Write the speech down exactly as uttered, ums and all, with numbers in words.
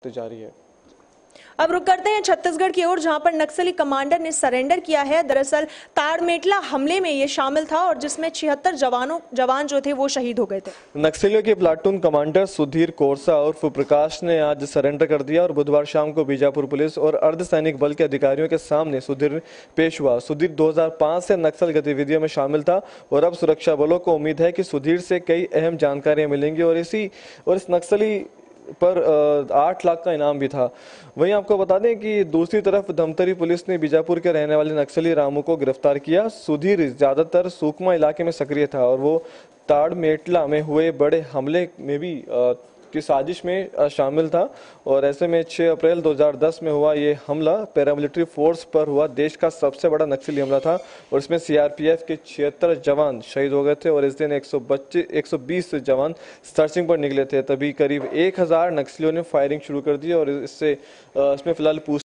जारी है। अब रुक करते हैं छत्तीसगढ़ की ओर, जहां पर नक्सली कमांडर ने सरेंडर किया है। दरअसल ताड़मेटला हमले में ये शामिल था और जिसमें छिहत्तर जवानों जवान जो थे वो शहीद हो गए थे। नक्सलियों के प्लाटून कमांडर सुधीर कोरसा उर्फ प्रकाश ने आज सरेंडर कर दिया और बुधवार शाम को बीजापुर पुलिस और अर्धसैनिक बल के अधिकारियों के सामने सुधीर पेश हुआ। सुधीर दो हज़ार पाँच से नक्सल गतिविधियों में शामिल था और अब सुरक्षा बलों को उम्मीद है कि सुधीर से कई अहम जानकारियां मिलेंगी और इसी और इस नक्सली पर आठ लाख का इनाम भी था। वहीं आपको बता दें कि दूसरी तरफ धमतरी पुलिस ने बीजापुर के रहने वाले नक्सली रामू को गिरफ्तार किया। सुधीर ज्यादातर सुकमा इलाके में सक्रिय था और वो ताड़मेटला में हुए बड़े हमले में भी आ, की साजिश में शामिल था और ऐसे में छह अप्रैल दो हज़ार दस में हुआ ये हमला पैरामिलिट्री फोर्स पर हुआ देश का सबसे बड़ा नक्सली हमला था और इसमें सीआरपीएफ के छिहत्तर जवान शहीद हो गए थे और इस दिन एक सौ बीस जवान सर्चिंग पर निकले थे। तभी करीब एक हज़ार नक्सलियों ने फायरिंग शुरू कर दी और इससे इसमें फिलहाल